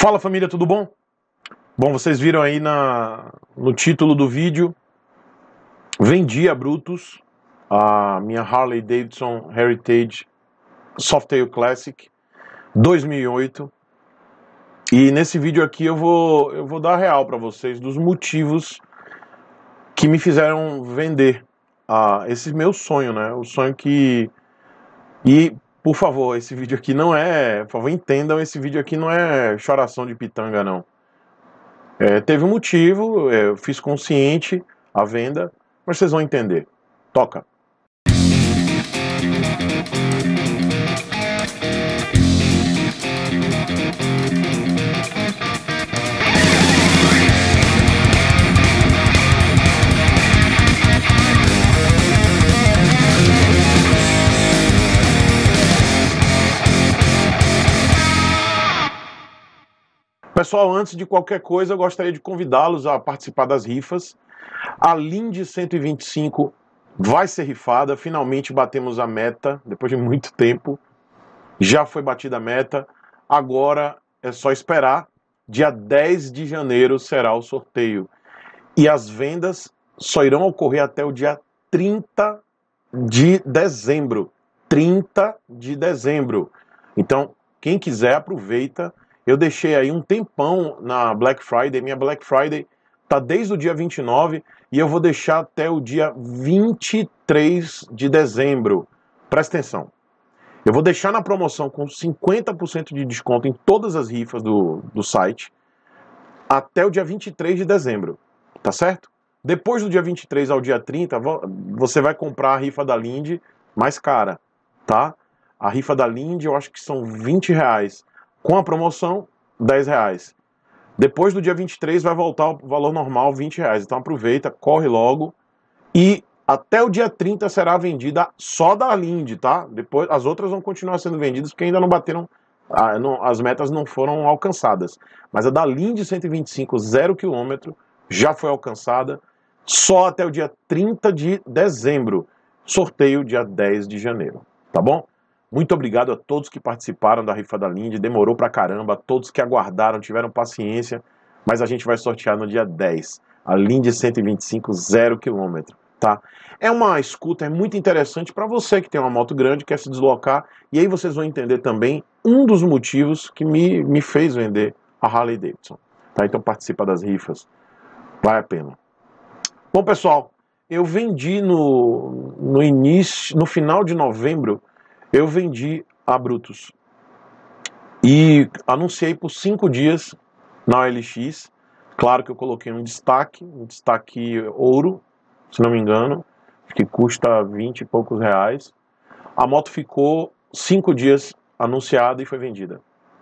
Fala família, tudo bom? Bom, vocês viram aí no título do vídeo, vendi a Brutus, a minha Harley Davidson Heritage Softail Classic 2008. E nesse vídeo aqui eu vou dar real para vocês dos motivos que me fizeram vender esse meu sonho, né? O sonho que... E, por favor, esse vídeo aqui não é... Por favor, entendam, esse vídeo aqui não é choração de pitanga, não. Teve um motivo, eu fiz consciente a venda, mas vocês vão entender. Toca! Pessoal, antes de qualquer coisa, eu gostaria de convidá-los a participar das rifas. A Lindy 125 vai ser rifada, finalmente batemos a meta, depois de muito tempo. Já foi batida a meta, agora é só esperar. Dia 10 de janeiro será o sorteio. E as vendas só irão ocorrer até o dia 30 de dezembro. 30 de dezembro. Então, quem quiser, aproveita. Eu deixei aí um tempão na Black Friday. Minha Black Friday tá desde o dia 29 e eu vou deixar até o dia 23 de dezembro. Presta atenção. Eu vou deixar na promoção com 50% de desconto em todas as rifas do site até o dia 23 de dezembro. Tá certo? Depois do dia 23 ao dia 30, você vai comprar a rifa da Lindy mais cara, tá? A rifa da Lindy eu acho que são R$20. Com a promoção, R$10. Depois do dia 23 vai voltar o valor normal, R$20. Então aproveita, corre logo. E até o dia 30 será vendida só da Lindy, tá? Depois as outras vão continuar sendo vendidas porque ainda não bateram, as metas não foram alcançadas. Mas a da Lindy 125 0 km já foi alcançada só até o dia 30 de dezembro. Sorteio dia 10 de janeiro, tá bom? Muito obrigado a todos que participaram da rifa da Lindy, demorou pra caramba, todos que aguardaram, tiveram paciência, mas a gente vai sortear no dia 10, a Lindy 125 0 km, tá? É uma scooter muito interessante para você que tem uma moto grande, quer se deslocar, e aí vocês vão entender também um dos motivos que me fez vender a Harley Davidson, tá? Então participa das rifas, vale a pena. Bom pessoal, eu vendi no final de novembro, eu vendi a Brutus e anunciei por 5 dias na OLX. Claro que eu coloquei um destaque ouro, se não me engano, que custa 20 e poucos reais. A moto ficou 5 dias anunciada e foi vendida.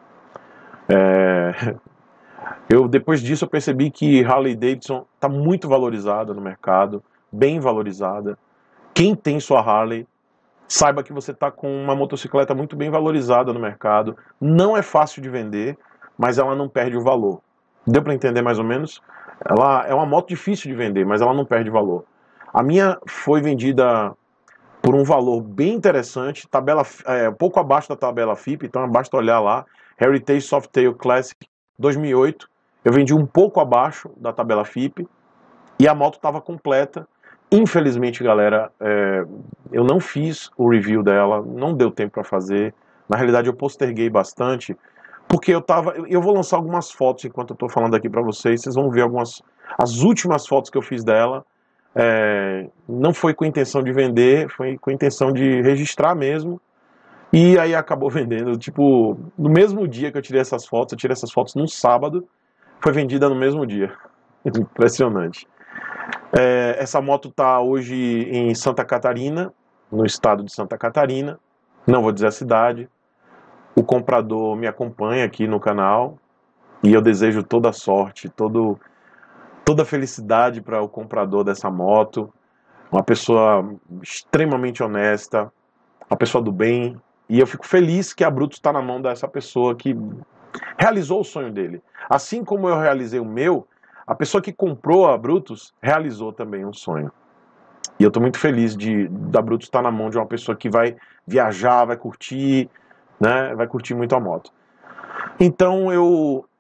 Depois disso eu percebi que Harley Davidson está muito valorizada no mercado, bem valorizada. Quem tem sua Harley, saiba que você está com uma motocicleta muito bem valorizada no mercado. Não é fácil de vender, mas ela não perde o valor. Deu para entender mais ou menos? Ela é uma moto difícil de vender, mas ela não perde valor. A minha foi vendida por um valor bem interessante, um pouco abaixo da tabela FIP, então basta olhar lá, Heritage Softail Classic 2008. Eu vendi um pouco abaixo da tabela FIP e a moto estava completa. Infelizmente, galera, eu não fiz o review dela, não deu tempo para fazer. Na realidade, eu posterguei bastante, porque eu vou lançar algumas fotos enquanto eu estou falando aqui para vocês. Vocês vão ver as últimas fotos que eu fiz dela. Não foi com a intenção de vender, foi com a intenção de registrar mesmo. E aí acabou vendendo, tipo, no mesmo dia que eu tirei essas fotos, eu tirei essas fotos num sábado, foi vendida no mesmo dia. Impressionante. Essa moto está hoje em Santa Catarina, no estado de Santa Catarina, não vou dizer a cidade. O comprador me acompanha aqui no canal e eu desejo toda a sorte, toda a felicidade para o comprador dessa moto, uma pessoa extremamente honesta, uma pessoa do bem, e eu fico feliz que a Brutus está na mão dessa pessoa que realizou o sonho dele. Assim como eu realizei o meu, a pessoa que comprou a Brutus realizou também um sonho. E eu estou muito feliz da Brutus estar na mão de uma pessoa que vai viajar, vai curtir, né? Vai curtir muito a moto. Então eu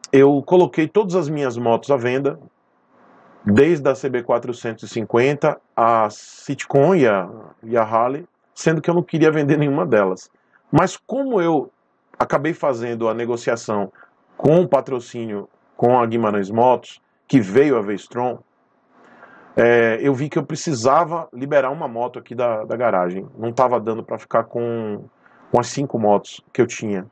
eu coloquei todas as minhas motos à venda, desde a CB450, a Citcon e a Harley, sendo que eu não queria vender nenhuma delas. Mas como eu acabei fazendo a negociação com o patrocínio com a Guimarães Motos, que veio a V-Strom, eu vi que eu precisava liberar uma moto aqui da garagem. Não estava dando para ficar com as 5 motos que eu tinha.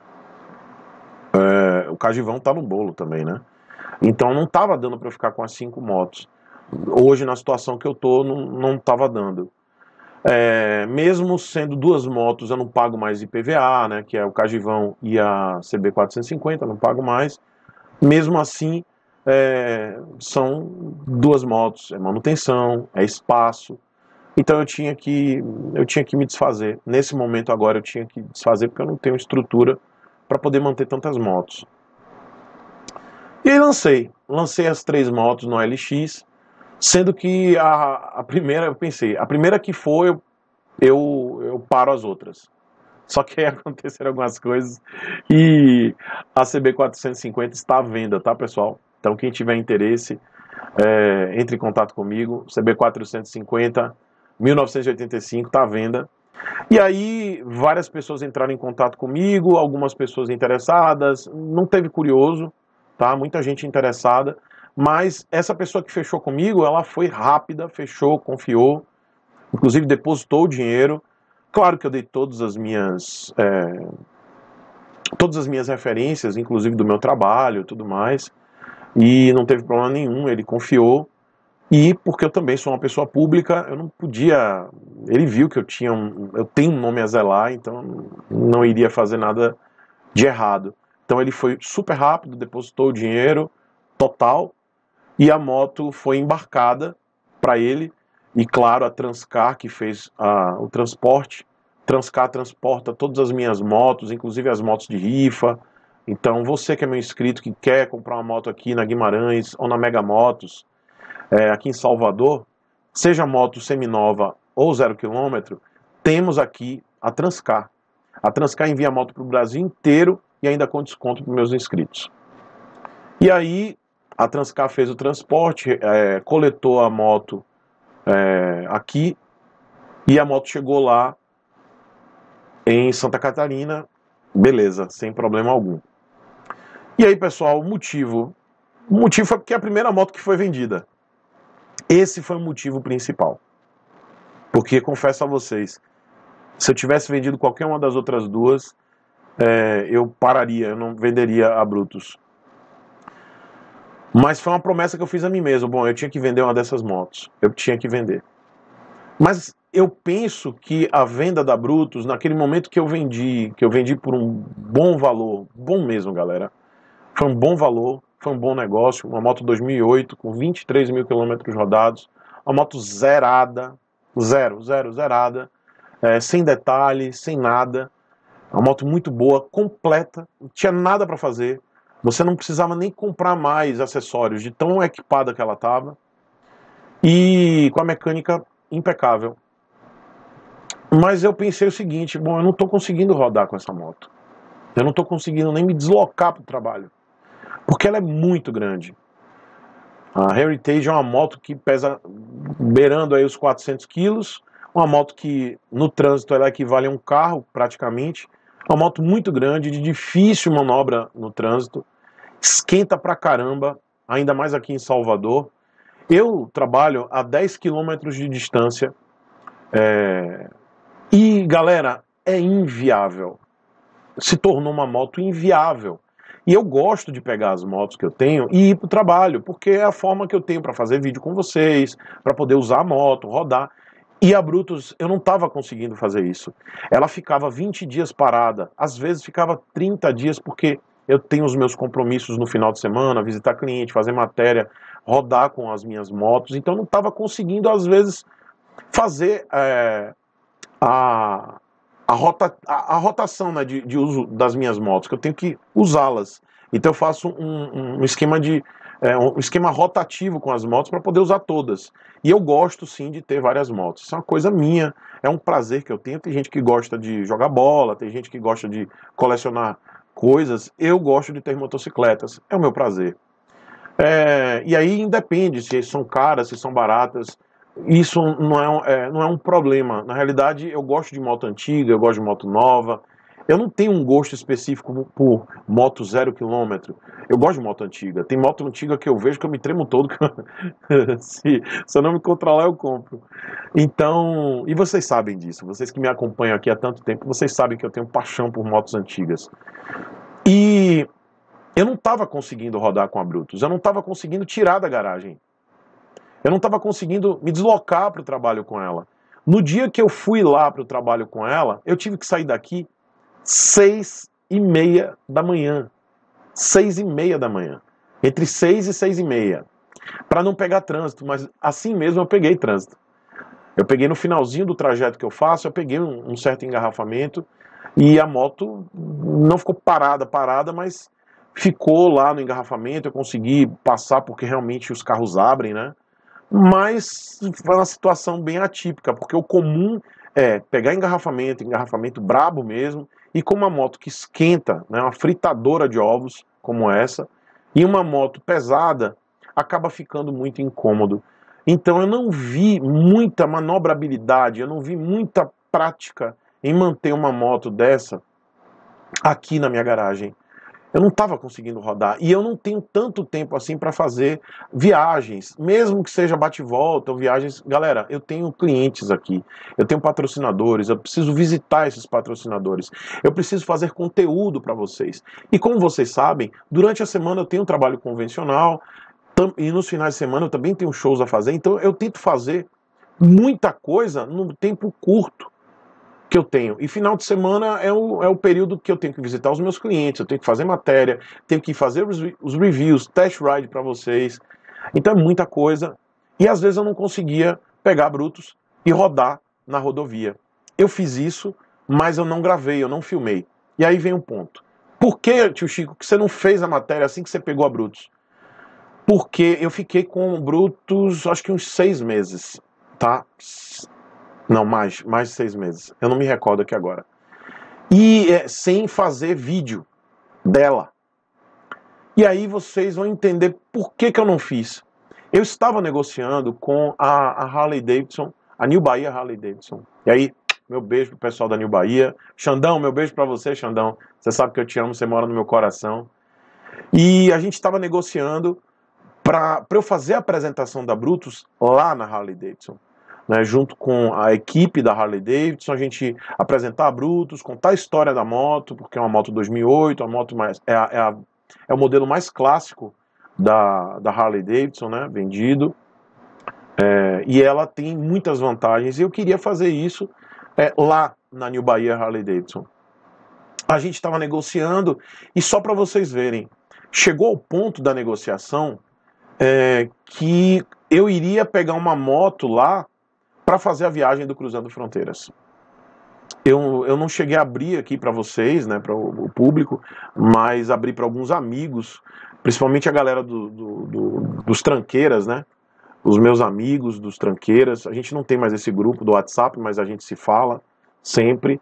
O Cagivão tá no bolo também, né? Então não estava dando para ficar com as 5 motos. Hoje, na situação que eu tô, não estava dando. Mesmo sendo 2 motos, eu não pago mais IPVA, né? Que é o Cagivão e a CB450, eu não pago mais. Mesmo assim, são 2 motos, é manutenção, é espaço. Então eu tinha que me desfazer. Nesse momento agora eu tinha que desfazer porque eu não tenho estrutura para poder manter tantas motos. E aí lancei as 3 motos no LX, sendo que a primeira, eu pensei, a primeira que for, eu paro as outras. Só que aí aconteceram algumas coisas e a CB450 está à venda, tá, pessoal? Então quem tiver interesse, entre em contato comigo. CB450 1985 está à venda. E aí várias pessoas entraram em contato comigo, algumas pessoas interessadas, não teve curioso, tá? Muita gente interessada, mas essa pessoa que fechou comigo, ela foi rápida, fechou, confiou, inclusive depositou o dinheiro. Claro que eu dei todas as minhas referências, inclusive do meu trabalho e tudo mais, e não teve problema nenhum, ele confiou. E porque eu também sou uma pessoa pública, eu não podia. Ele viu que eu tenho um nome a zelar, então não iria fazer nada de errado. Então ele foi super rápido, depositou o dinheiro total e a moto foi embarcada para ele. E claro, a Transcar, que fez o transporte. Transcar transporta todas as minhas motos, inclusive as motos de rifa. Então você que é meu inscrito, que quer comprar uma moto aqui na Guimarães ou na Mega Motos, aqui em Salvador, seja moto seminova ou 0 km, temos aqui a Transcar. A Transcar envia a moto para o Brasil inteiro e ainda com desconto para os meus inscritos. E aí, a Transcar fez o transporte, coletou a moto aqui e a moto chegou lá em Santa Catarina, beleza, sem problema algum. E aí, pessoal, o motivo foi porque é a primeira moto que foi vendida. Esse foi o motivo principal. Porque, confesso a vocês, se eu tivesse vendido qualquer uma das outras duas, eu pararia, eu não venderia a Brutus. Mas foi uma promessa que eu fiz a mim mesmo. Bom, eu tinha que vender uma dessas motos. Eu tinha que vender. Mas eu penso que a venda da Brutus, naquele momento que eu vendi por um bom valor, bom mesmo, galera, foi um bom valor, foi um bom negócio, uma moto 2008 com 23 mil quilômetros rodados, uma moto zerada, zerada, sem detalhes, sem nada, uma moto muito boa, completa, não tinha nada para fazer, você não precisava nem comprar mais acessórios de tão equipada que ela estava, e com a mecânica impecável. Mas eu pensei o seguinte, bom, eu não estou conseguindo rodar com essa moto, eu não estou conseguindo nem me deslocar para o trabalho, porque ela é muito grande. A Heritage é uma moto que pesa beirando aí os 400 quilos, uma moto que no trânsito ela equivale a um carro praticamente, uma moto muito grande, de difícil manobra no trânsito, esquenta pra caramba, ainda mais aqui em Salvador. Eu trabalho a 10 quilômetros de distância e, galera, é inviável. Se tornou uma moto inviável. E eu gosto de pegar as motos que eu tenho e ir para o trabalho, porque é a forma que eu tenho para fazer vídeo com vocês, para poder usar a moto, rodar. E a Brutus, eu não estava conseguindo fazer isso. Ela ficava 20 dias parada, às vezes ficava 30 dias, porque eu tenho os meus compromissos no final de semana, visitar cliente, fazer matéria, rodar com as minhas motos, então não estava conseguindo, às vezes, fazer a rotação, né, de uso das minhas motos, que eu tenho que usá-las. Então eu faço um esquema um esquema rotativo com as motos para poder usar todas. E eu gosto sim de ter várias motos. Isso é uma coisa minha, é um prazer que eu tenho. Tem gente que gosta de jogar bola, tem gente que gosta de colecionar coisas, eu gosto de ter motocicletas, é o meu prazer. E aí independe se são caras, se são baratas, isso não é um problema. Na realidade, eu gosto de moto antiga, eu gosto de moto nova. Eu não tenho um gosto específico por moto 0 km. Eu gosto de moto antiga. Tem moto antiga que eu vejo que eu me tremo todo. Se eu não me controlar, eu compro. Então, e vocês sabem disso. Vocês que me acompanham aqui há tanto tempo, vocês sabem que eu tenho paixão por motos antigas. E eu não estava conseguindo rodar com a Brutus. Eu não estava conseguindo tirar da garagem. Eu não estava conseguindo me deslocar para o trabalho com ela. No dia que eu fui lá para o trabalho com ela, eu tive que sair daqui 6h30 da manhã. 6h30 da manhã. Entre 6 e 6h30. Para não pegar trânsito, mas assim mesmo eu peguei trânsito. Eu peguei no finalzinho do trajeto que eu faço, eu peguei um certo engarrafamento e a moto não ficou parada, mas ficou lá no engarrafamento, eu consegui passar porque realmente os carros abrem, né? Mas foi uma situação bem atípica, porque o comum é pegar engarrafamento brabo mesmo, e com uma moto que esquenta, né, uma fritadora de ovos como essa, e uma moto pesada, acaba ficando muito incômodo. Então eu não vi muita manobrabilidade, eu não vi muita prática em manter uma moto dessa aqui na minha garagem. Eu não estava conseguindo rodar. E eu não tenho tanto tempo assim para fazer viagens, mesmo que seja bate-volta ou viagens. Galera, eu tenho clientes aqui, eu tenho patrocinadores, eu preciso visitar esses patrocinadores, eu preciso fazer conteúdo para vocês. E como vocês sabem, durante a semana eu tenho um trabalho convencional e nos finais de semana eu também tenho shows a fazer, então eu tento fazer muita coisa num tempo curto que eu tenho. E final de semana é o período que eu tenho que visitar os meus clientes, eu tenho que fazer matéria, tenho que fazer os reviews, test ride para vocês. Então é muita coisa. E às vezes eu não conseguia pegar Brutus e rodar na rodovia. Eu fiz isso, mas eu não gravei, eu não filmei. E aí vem um ponto. Por que, tio Chico, que você não fez a matéria assim que você pegou a Brutus? Porque eu fiquei com o Brutus, acho que uns 6 meses, tá? Não, mais de 6 meses. Eu não me recordo aqui agora. E sem fazer vídeo dela. E aí vocês vão entender por que eu não fiz. Eu estava negociando com a Harley Davidson, a New Bahia Harley Davidson. E aí, meu beijo pro pessoal da New Bahia. Xandão, meu beijo para você, Xandão. Você sabe que eu te amo, você mora no meu coração. E a gente estava negociando para eu fazer a apresentação da Brutus lá na Harley Davidson. Né, junto com a equipe da Harley Davidson, a gente apresentar a Brutus, contar a história da moto, porque é uma moto 2008, a moto mais, é o modelo mais clássico da Harley Davidson, né, vendido, e ela tem muitas vantagens, e eu queria fazer isso lá na New Bahia Harley Davidson. A gente estava negociando, e só para vocês verem, chegou ao ponto da negociação que eu iria pegar uma moto lá para fazer a viagem do Cruzando Fronteiras. Eu não cheguei a abrir aqui para vocês, né, para o público, mas abri para alguns amigos, principalmente a galera dos tranqueiras, né, os meus amigos dos tranqueiras. A gente não tem mais esse grupo do WhatsApp, mas a gente se fala sempre.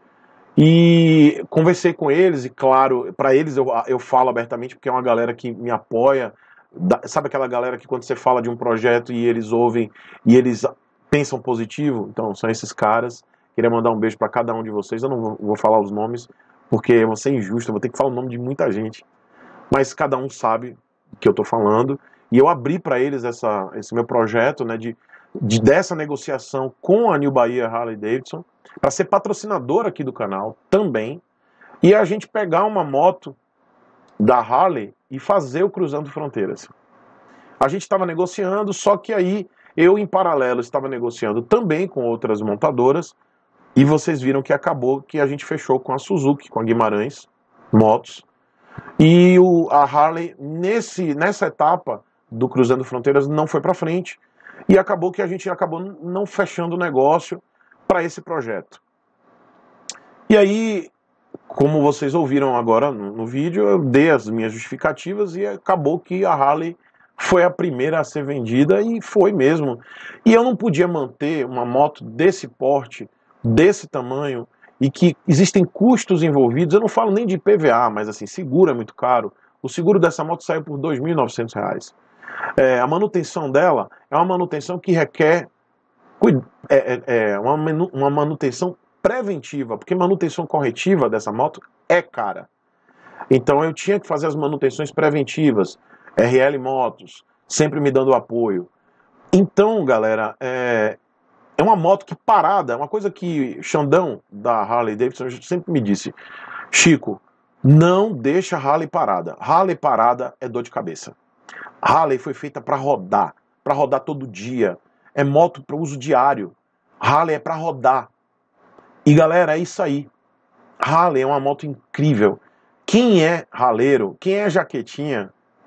E conversei com eles, e claro, para eles eu falo abertamente, porque é uma galera que me apoia. Sabe aquela galera que quando você fala de um projeto e eles ouvem e eles pensam positivo? Então, são esses caras. Queria mandar um beijo para cada um de vocês. Eu não vou falar os nomes, porque vou ser injusto, eu vou ter que falar o nome de muita gente. Mas cada um sabe o que eu estou falando. E eu abri para eles esse meu projeto, né, dessa negociação com a New Bahia Harley Davidson, para ser patrocinador aqui do canal também. E a gente pegar uma moto da Harley e fazer o Cruzando Fronteiras. A gente estava negociando, só que aí eu, em paralelo, estava negociando também com outras montadoras, e vocês viram que acabou que a gente fechou com a Suzuki, com a Guimarães Motos, e a Harley, nessa etapa do Cruzando Fronteiras, não foi para frente, e acabou que a gente acabou não fechando o negócio para esse projeto. E aí, como vocês ouviram agora no vídeo, eu dei as minhas justificativas e acabou que a Harley foi a primeira a ser vendida, e foi mesmo. E eu não podia manter uma moto desse porte, desse tamanho, e que existem custos envolvidos. Eu não falo nem de IPVA, mas assim, seguro é muito caro. O seguro dessa moto saiu por R$ 2.900. A manutenção dela é uma manutenção que requer uma manutenção preventiva, porque manutenção corretiva dessa moto é cara. Então eu tinha que fazer as manutenções preventivas, RL Motos, sempre me dando apoio. Então, galera, é uma moto que parada, é uma coisa que Xandão da Harley Davidson sempre me disse: Chico, não deixa Harley parada. Harley parada é dor de cabeça. Harley foi feita para rodar todo dia. É moto para uso diário. Harley é para rodar. E galera, é isso aí. Harley é uma moto incrível. Quem é raleiro, quem é jaquetinha,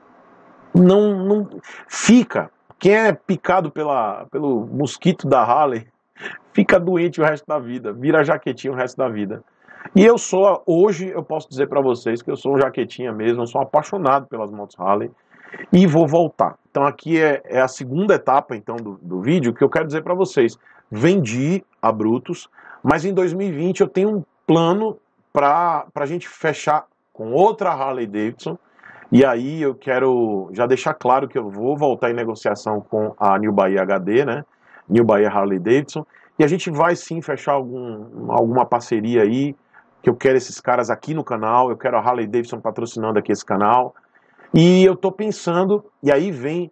não fica. Quem é picado pelo mosquito da Harley, fica doente o resto da vida, vira jaquetinha o resto da vida. E hoje eu posso dizer para vocês que eu sou um jaquetinha mesmo, eu sou apaixonado pelas motos Harley e vou voltar. Então aqui é a segunda etapa então do vídeo que eu quero dizer para vocês. Vendi a Brutus, mas em 2020 eu tenho um plano para a gente fechar com outra Harley Davidson. E aí eu quero já deixar claro que eu vou voltar em negociação com a New Bahia HD, né? New Bahia Harley Davidson. E a gente vai sim fechar alguma parceria aí, que eu quero esses caras aqui no canal, eu quero a Harley Davidson patrocinando aqui esse canal. E eu tô pensando, e aí vem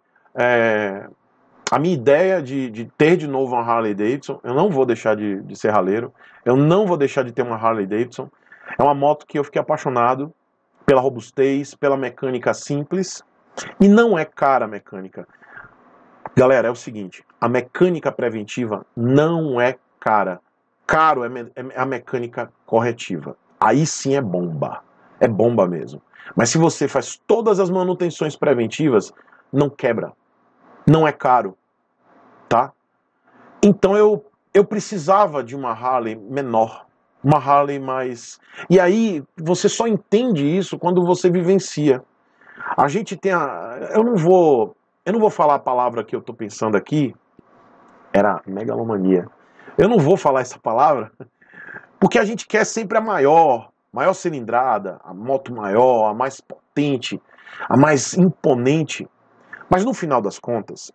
a minha ideia de ter de novo uma Harley Davidson. Eu não vou deixar de ser raleiro, eu não vou deixar de ter uma Harley Davidson. É uma moto que eu fiquei apaixonado pela robustez, pela mecânica simples, e não é cara a mecânica. Galera, é o seguinte, a mecânica preventiva não é cara. Caro é a mecânica corretiva. Aí sim é bomba mesmo. Mas se você faz todas as manutenções preventivas, não quebra, não é caro, tá? Então eu precisava de uma Harley menor, uma Harley mais... E aí você só entende isso quando você vivencia. A gente tem eu não vou falar a palavra que eu tô pensando aqui, era megalomania. Eu não vou falar essa palavra, porque a gente quer sempre a maior cilindrada, a moto maior, a mais potente, a mais imponente. Mas no final das contas,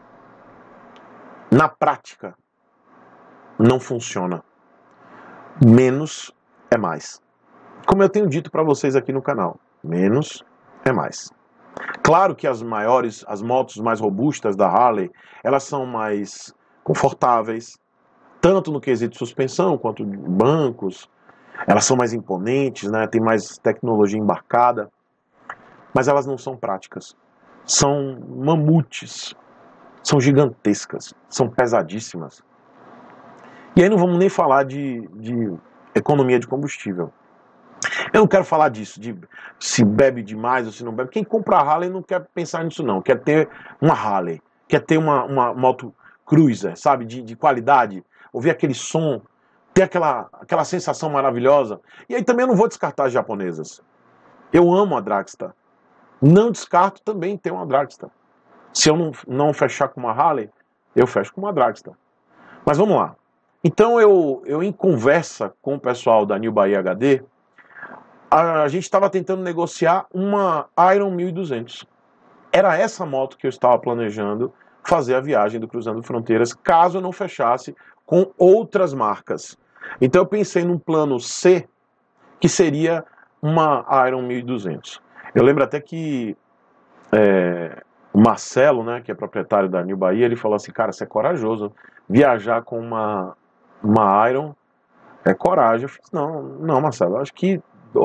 na prática, não funciona. Menos é mais. Como eu tenho dito para vocês aqui no canal, menos é mais. Claro que as motos mais robustas da Harley, elas são mais confortáveis, tanto no quesito suspensão quanto bancos. Elas são mais imponentes, né? Tem mais tecnologia embarcada, mas elas não são práticas. São mamutes, são gigantescas, são pesadíssimas. E aí não vamos nem falar de economia de combustível. Eu não quero falar disso, de se bebe demais ou se não bebe. Quem compra a Harley não quer pensar nisso não, quer ter uma Harley, quer ter uma moto cruiser, sabe, de qualidade, ouvir aquele som, ter aquela sensação maravilhosa. E aí também eu não vou descartar as japonesas. Eu amo a Dragstar. Não descarto também ter uma Dragstar. Se eu não fechar com uma Harley, eu fecho com uma Dragstar. Mas vamos lá. Então eu em conversa com o pessoal da New Bahia HD, a gente estava tentando negociar uma Iron 1200. Era essa moto que eu estava planejando fazer a viagem do Cruzando Fronteiras, caso eu não fechasse com outras marcas. Então eu pensei num plano C, que seria uma Iron 1200. Eu lembro até que o Marcelo, né, que é proprietário da New Bahia, ele falou assim: cara, você é corajoso, viajar com uma Iron é coragem. Eu fiz, não, Marcelo, acho que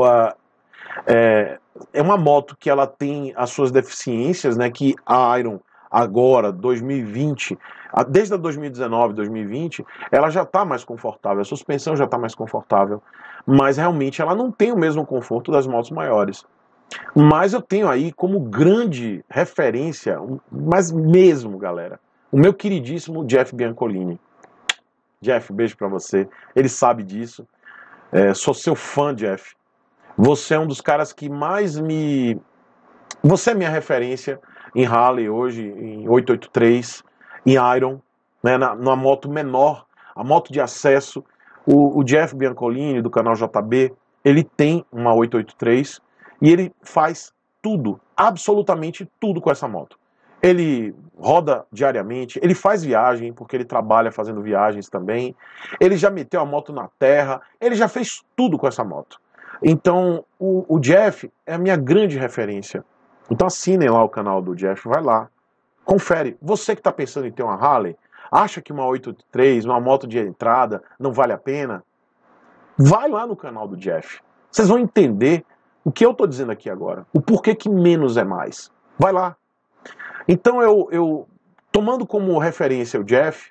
é uma moto que ela tem as suas deficiências, né, que a Iron agora, 2020, desde a 2019, 2020, ela já está mais confortável, a suspensão já está mais confortável, mas realmente ela não tem o mesmo conforto das motos maiores. Mas eu tenho aí como grande referência, mas mesmo, galera, o meu queridíssimo Jeff Biancolini. Jeff, beijo pra você, ele sabe disso, sou seu fã, Jeff. Você é um dos caras que mais me... Você é minha referência em Harley hoje, em 883, em Iron, né, numa moto menor, a moto de acesso, O Jeff Biancolini, do canal JB, ele tem uma 883 e ele faz tudo, absolutamente tudo com essa moto. Ele roda diariamente, ele faz viagem, porque ele trabalha fazendo viagens também. Ele já meteu a moto na terra, ele já fez tudo com essa moto. Então, o Jeff é a minha grande referência. Então assinem lá o canal do Jeff, vai lá, confere. Você que está pensando em ter uma Harley, acha que uma 883, uma moto de entrada, não vale a pena? Vai lá no canal do Jeff. Vocês vão entender o que eu estou dizendo aqui agora. O porquê que menos é mais. Vai lá. Então eu tomando como referência o Jeff,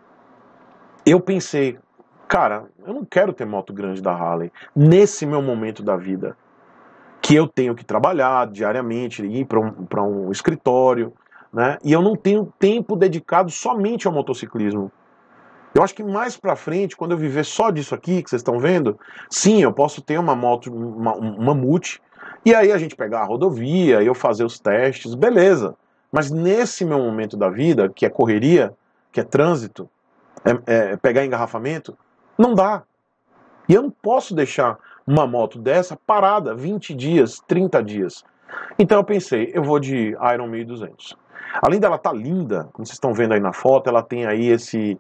eu pensei, cara, eu não quero ter moto grande da Harley nesse meu momento da vida, que eu tenho que trabalhar diariamente, ir para um escritório, né? E eu não tenho tempo dedicado somente ao motociclismo. Eu acho que mais pra frente, quando eu viver só disso aqui, que vocês estão vendo, sim, eu posso ter uma moto, uma multi, e aí a gente pegar a rodovia, eu fazer os testes, beleza. Mas nesse meu momento da vida, que é correria, que é trânsito, pegar engarrafamento, não dá. E eu não posso deixar uma moto dessa parada 20 dias, 30 dias. Então eu pensei, eu vou de Iron 1200. Além dela estar linda, como vocês estão vendo aí na foto, ela tem aí esse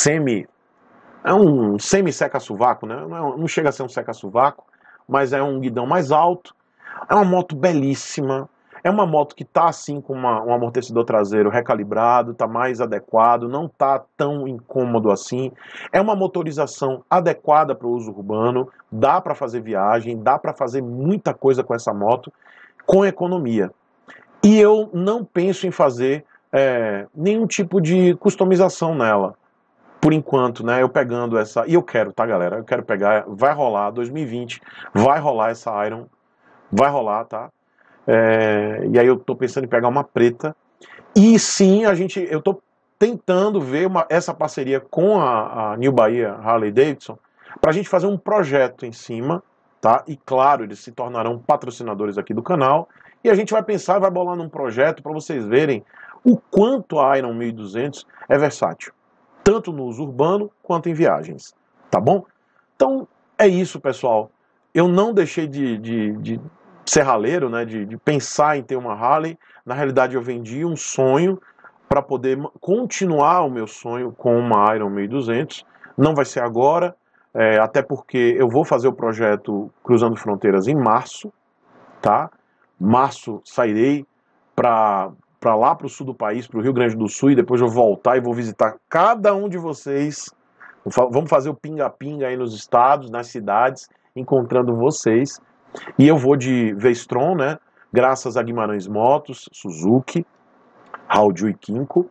é um semi-seca-sovaco, né? Não chega a ser um seca-sovaco, mas é um guidão mais alto. É uma moto belíssima. É uma moto que está assim com um amortecedor traseiro recalibrado, está mais adequado, não está tão incômodo assim. É uma motorização adequada para o uso urbano, dá para fazer viagem, dá para fazer muita coisa com essa moto, com economia. E eu não penso em fazer nenhum tipo de customização nela. Por enquanto, né, eu pegando essa... E eu quero, tá, galera? Eu quero pegar... Vai rolar, 2020, vai rolar essa Iron. Vai rolar, tá? E aí eu tô pensando em pegar uma preta. E sim, eu tô tentando ver essa parceria com a New Bahia Harley Davidson pra gente fazer um projeto em cima, tá? E claro, eles se tornarão patrocinadores aqui do canal. E a gente vai pensar, vai bolar num projeto para vocês verem o quanto a Iron 1200 é versátil. Tanto no uso urbano quanto em viagens, tá bom? Então, é isso, pessoal. Eu não deixei de ser raleiro, né, de pensar em ter uma Harley. Na realidade, eu vendi um sonho para poder continuar o meu sonho com uma Iron 1200. Não vai ser agora, até porque eu vou fazer o projeto Cruzando Fronteiras em março, tá? Março sairei para lá para o sul do país, para o Rio Grande do Sul, e depois eu vou voltar e vou visitar cada um de vocês. Vamos fazer o pinga-pinga aí nos estados, nas cidades, encontrando vocês. E eu vou de V-Strom, né? Graças a Guimarães Motos, Suzuki, Hauju e Kinko.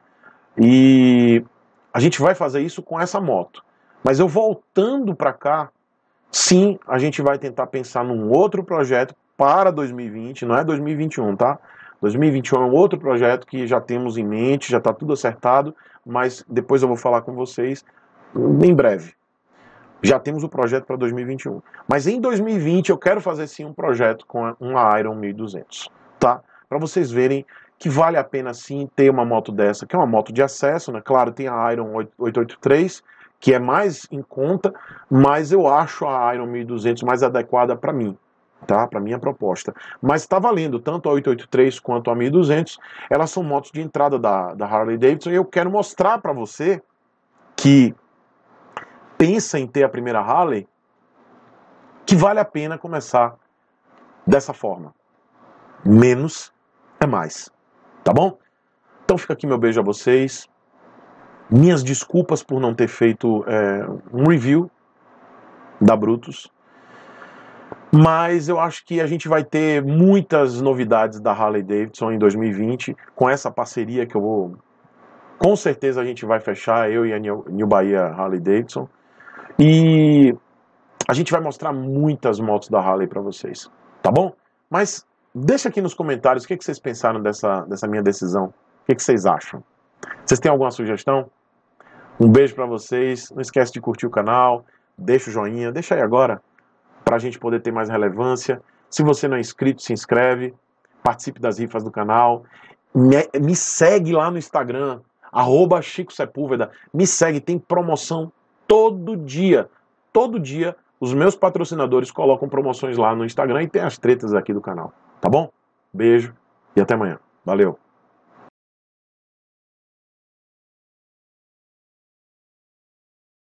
E a gente vai fazer isso com essa moto. Mas eu voltando para cá, sim, a gente vai tentar pensar num outro projeto para 2020, não é 2021, tá? 2021 é um outro projeto que já temos em mente, já está tudo acertado, mas depois eu vou falar com vocês em breve. Já temos o projeto para 2021. Mas em 2020 eu quero fazer sim um projeto com uma Iron 1200, tá? Para vocês verem que vale a pena sim ter uma moto dessa, que é uma moto de acesso, né? Claro, tem a Iron 883, que é mais em conta, mas eu acho a Iron 1200 mais adequada para mim. Tá? Para minha proposta. Mas está valendo, tanto a 883 quanto a 1200, elas são motos de entrada da Harley Davidson, e eu quero mostrar para você que pensa em ter a primeira Harley, que vale a pena começar dessa forma. Menos é mais. Tá bom? Então fica aqui meu beijo a vocês. Minhas desculpas por não ter feito um review da Brutus. Mas eu acho que a gente vai ter muitas novidades da Harley Davidson em 2020, com essa parceria que eu vou... Com certeza a gente vai fechar, eu e a New Bahia Harley Davidson. E a gente vai mostrar muitas motos da Harley para vocês, tá bom? Mas deixa aqui nos comentários o que vocês pensaram dessa minha decisão. O que vocês acham? Vocês têm alguma sugestão? Um beijo para vocês. Não esquece de curtir o canal, deixa o joinha, deixa aí agora, para a gente poder ter mais relevância. Se você não é inscrito, se inscreve, participe das rifas do canal, me segue lá no Instagram, @Chico Sepúlveda, me segue, tem promoção todo dia todo dia os meus patrocinadores colocam promoções lá no Instagram e tem as tretas aqui do canal, tá bom? Beijo e até amanhã. Valeu!